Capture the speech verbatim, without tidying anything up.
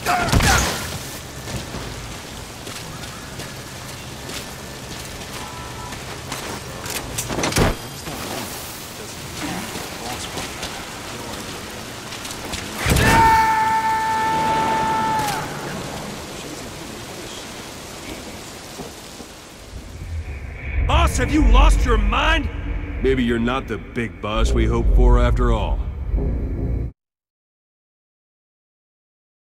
Boss, have you lost your mind? Maybe you're not the big boss we hoped for after all.